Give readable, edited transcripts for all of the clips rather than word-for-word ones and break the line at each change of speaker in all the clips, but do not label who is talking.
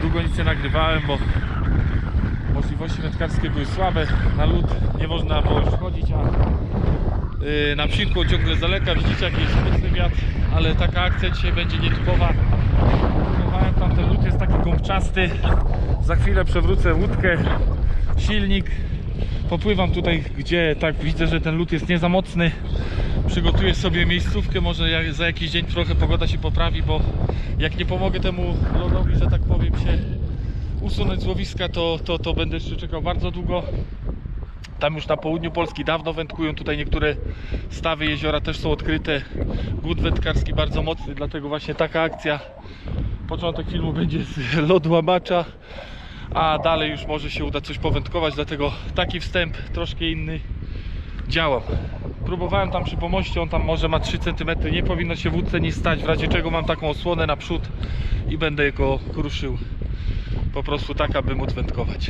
Długo nic nie nagrywałem, bo możliwości wędkarskie były słabe. Na lód nie można było już chodzić, a na psiku ciągle z daleka. Widzicie, jaki jest mocny wiatr, ale taka akcja dzisiaj będzie nietypowa. Próbowałem tam, ten lód jest taki gąbczasty. Za chwilę przewrócę łódkę, silnik. Popływam tutaj, gdzie tak widzę, że ten lód jest nie za mocny. Przygotuję sobie miejscówkę, może za jakiś dzień trochę pogoda się poprawi, bo jak nie pomogę temu lodowi, że tak powiem, się usunąć z łowiska, to będę jeszcze czekał bardzo długo. Tam już na południu Polski dawno wędkują, tutaj niektóre stawy, jeziora też są odkryte. Głód wędkarski bardzo mocny, dlatego właśnie taka akcja. Początek filmu będzie z lodu łamacza, a dalej już może się uda coś powędkować, dlatego taki wstęp, troszkę inny, działam. Próbowałem tam przy pomoście, on tam może ma 3 cm, nie powinno się w łódce nic stać, w razie czego mam taką osłonę na przód i będę go kruszył po prostu tak, aby móc wędkować.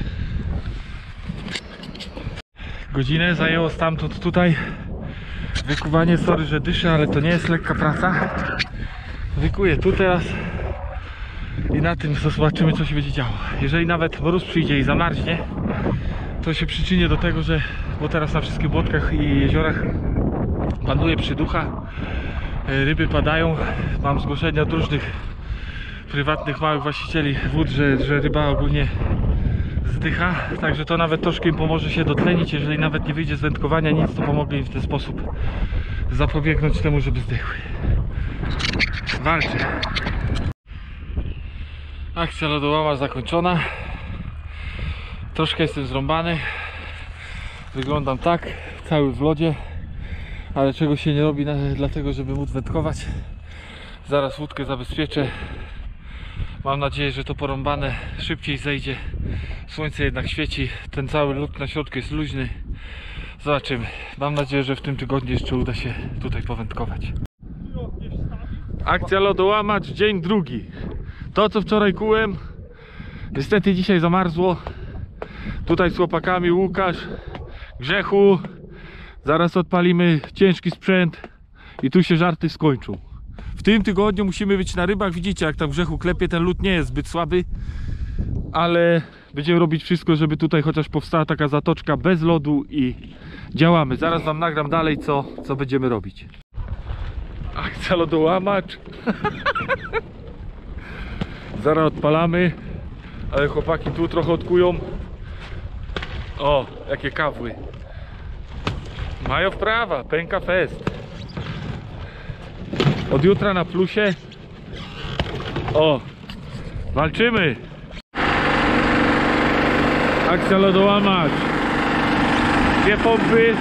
Godzinę zajęło stamtąd tutaj wykuwanie. Sorry, że dyszę, ale to nie jest lekka praca. Wykuję tu teraz i na tym zobaczymy, co się będzie działo. Jeżeli nawet mróz przyjdzie i zamarznie, to się przyczynię do tego, że bo teraz na wszystkich błotkach i jeziorach panuje przyducha, ryby padają. Mam zgłoszenia od różnych prywatnych małych właścicieli wód, że ryba ogólnie zdycha, także to nawet troszkę im pomoże się dotlenić. Jeżeli nawet nie wyjdzie z wędkowania nic, to pomogę im w ten sposób zapobiegnąć temu, żeby zdechły. Walczę. Akcja lodołama zakończona. Troszkę jestem zrąbany. Wyglądam tak, cały w lodzie, ale czego się nie robi dlatego, żeby móc wędkować. Zaraz łódkę zabezpieczę. Mam nadzieję, że to porąbane szybciej zejdzie. Słońce jednak świeci, ten cały lód na środku jest luźny. Zobaczymy. Mam nadzieję, że w tym tygodniu jeszcze uda się tutaj powędkować. Akcja lodołamacz, dzień drugi. To, co wczoraj kułem, niestety dzisiaj zamarzło. Tutaj z chłopakami Łukasz, Grzechu. Zaraz odpalimy ciężki sprzęt i tu się żarty skończą. W tym tygodniu musimy być na rybach. Widzicie, jak tam Grzechu klepie, ten lód nie jest zbyt słaby, ale będziemy robić wszystko, żeby tutaj chociaż powstała taka zatoczka bez lodu i działamy. Zaraz wam nagram dalej, co będziemy robić. Akcja lodołamacz. Zaraz odpalamy, ale chłopaki tu trochę odkują. O, jakie kawły. Mają wprawa, pęka fest. Od jutra na plusie. O, walczymy. Akcja lodołamacz. 2 pompy.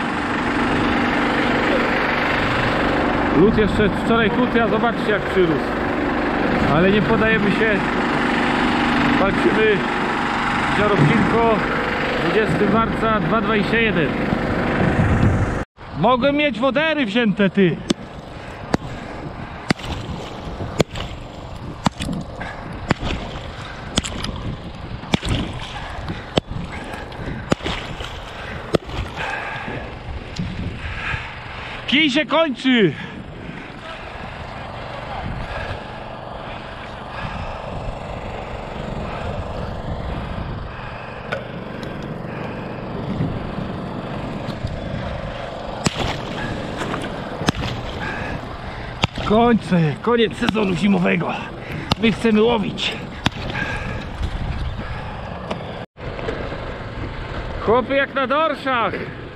Lód jeszcze wczoraj krótki, a zobaczcie, jak przyrósł. Ale nie podajemy się. Walczymy. Żarowkinko. 20 marca 2021. Mogłem mieć wodery wzięte, ty. Kij się kończy. Koniec sezonu zimowego. My chcemy łowić. Chłopy jak na dorszach.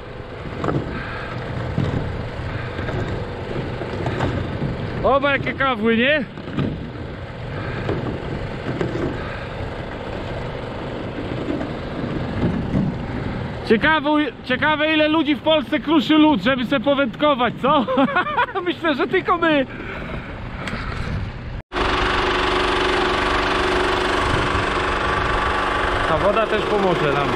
Oba jakie kawły, nie? Ciekawe ile ludzi w Polsce kruszy lód, żeby se powędkować, co? Myślę, że tylko my. Ta woda też pomoże nam.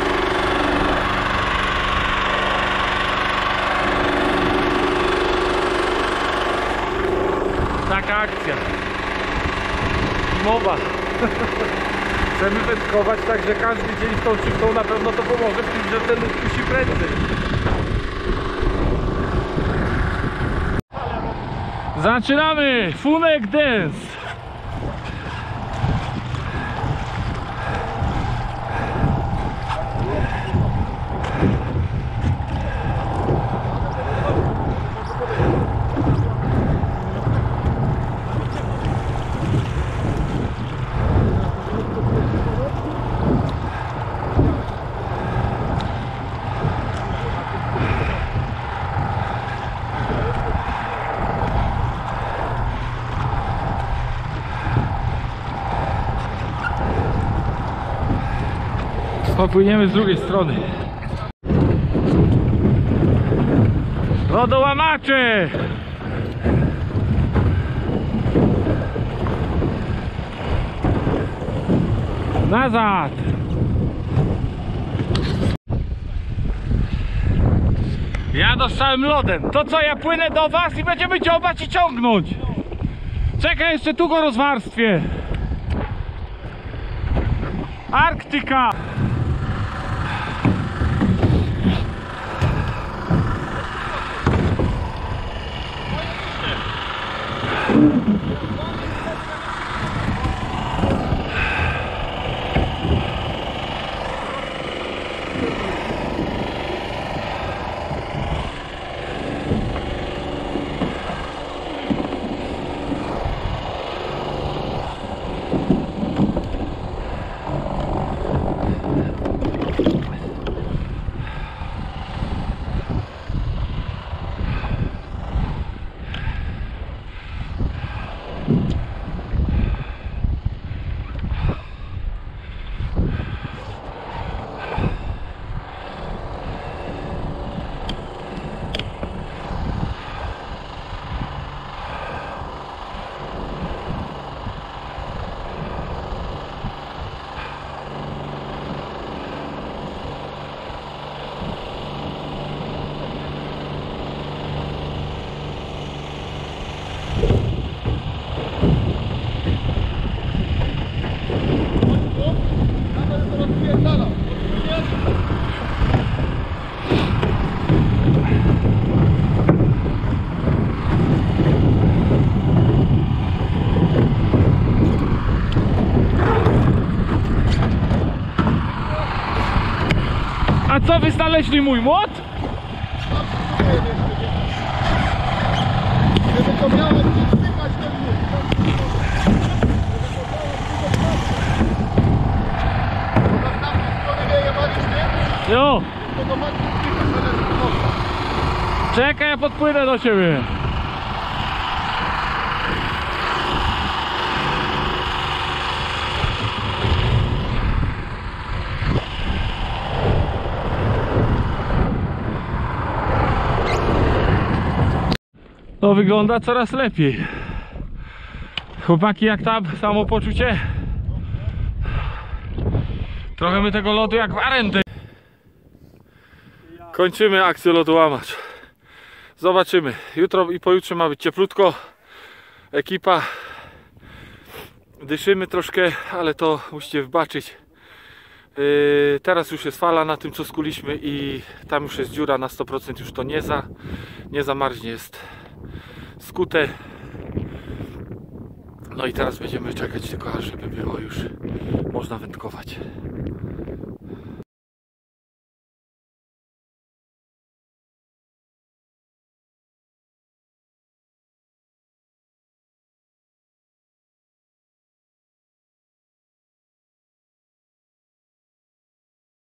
Taka akcja. Mowa. Chcemy wędkować, także każdy dzień z tą szybką na pewno to pomoże w tym, że ten lód kusi prędzej. Zaczynamy! Funek dance! popłyniemy z drugiej strony. Lodołamacze! Nazad! Jadę z całym lodem. To co, ja płynę do was i będziemy dziobać i ciągnąć. Czekaj, jeszcze tu go rozwarstwię. Arktyka! A co wy znaleźli mój młot?
Żeby to miało przysypać ten młot. Na tamtą stronę wyjebaliśmy,
Jo!
to do matki przyjechać, ale z pomocy.
Czekaj, ja podpłynę do ciebie. To wygląda coraz lepiej. Chłopaki, jak tam samopoczucie? Trochę my tego lodu jak w arendę. Kończymy akcję lodołamacz. Zobaczymy. Jutro i pojutrze ma być cieplutko. Ekipa. Dyszymy troszkę, ale to musicie wybaczyć. Teraz już jest fala na tym, co skuliśmy, i tam już jest dziura na 100%, już to nie zamarznie, jest skute. No i teraz będziemy czekać tylko, aż żeby było już można wędkować.